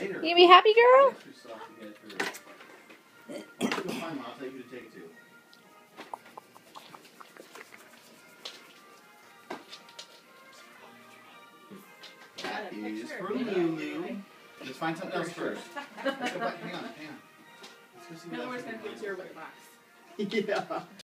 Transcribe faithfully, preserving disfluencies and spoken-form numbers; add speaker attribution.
Speaker 1: later.
Speaker 2: You gonna be happy, girl?
Speaker 1: Extra stuff to get through. Go find Mom. I'll take you to take it to. That is for Lulu. Let's find something else first. Let's go back. Hang on, hang on. Let's go see what
Speaker 3: No,
Speaker 1: else
Speaker 3: we're
Speaker 1: we
Speaker 3: going
Speaker 1: can
Speaker 3: to put
Speaker 1: find.
Speaker 3: your with the box.
Speaker 1: Yeah.